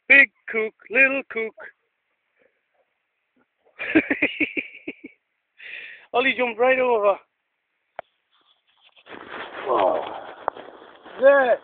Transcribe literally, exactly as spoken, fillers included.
Big kook, little kook. Ollie jumped right over. Oh, there.